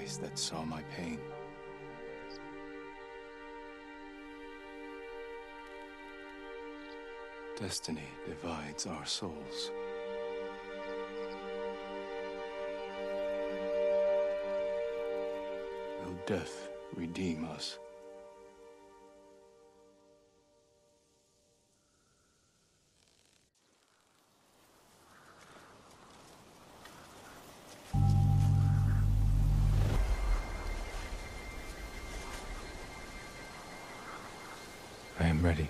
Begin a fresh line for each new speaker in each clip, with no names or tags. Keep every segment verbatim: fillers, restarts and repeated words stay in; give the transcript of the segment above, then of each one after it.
eyes that saw my pain. Destiny divides our souls. Will death redeem us? I am ready.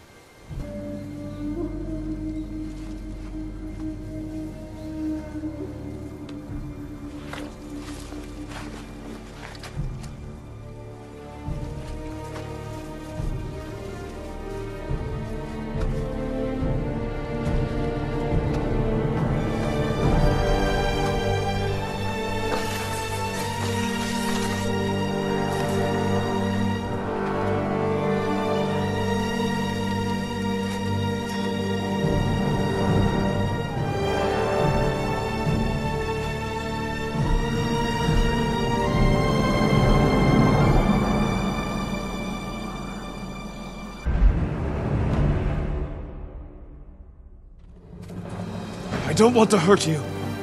I don't want to hurt you.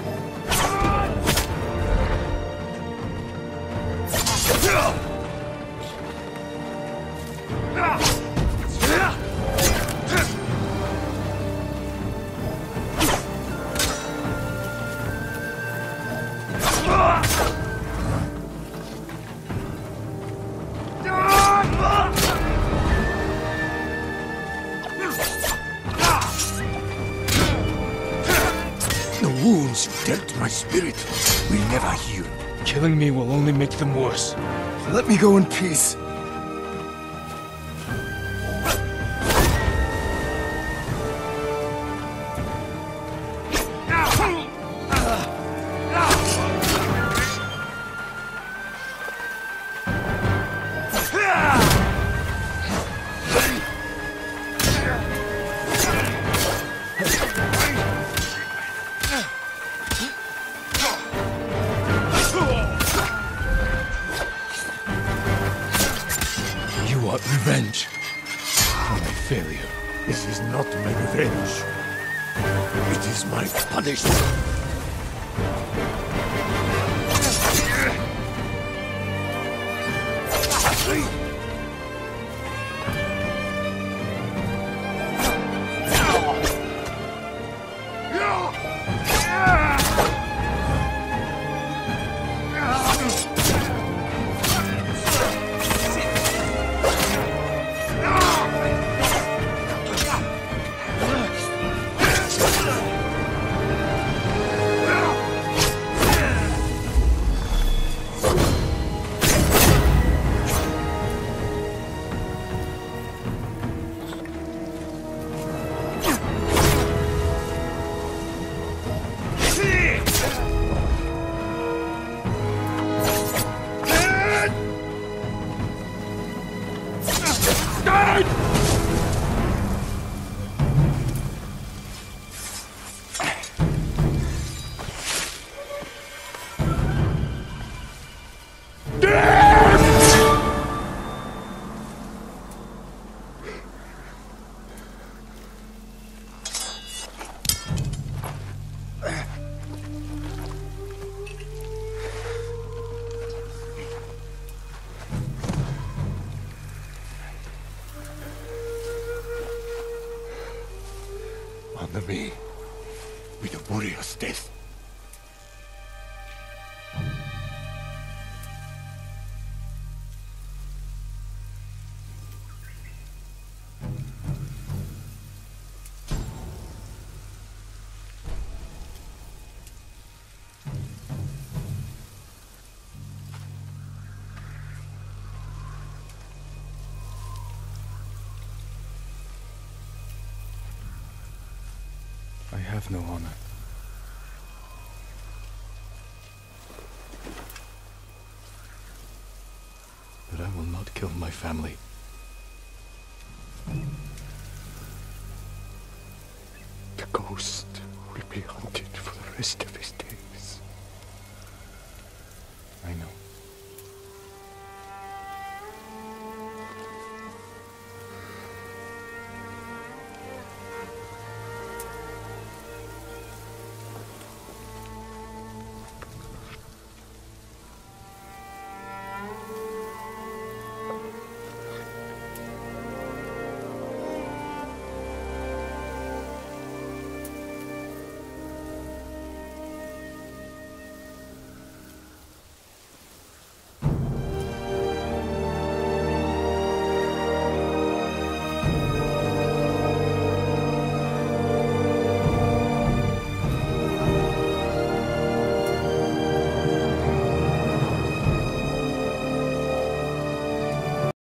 The wounds you dealt my spirit will never heal.
Killing me will only make them worse.
Let me go in peace.
Revenge for my failure.
This is not my revenge. It is my punishment. Honor me with a warrior's death.
I have no honor. But I will not kill my family.
The ghost will be hunted for the rest of his days.